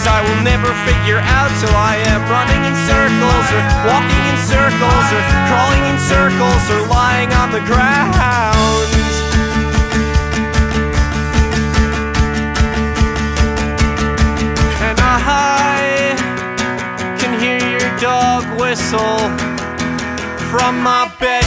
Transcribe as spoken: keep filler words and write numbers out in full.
things I will never figure out till I am running in circles, or walking in circles, or crawling in circles, or lying on the ground. And I can hear your dog whistle from my bed.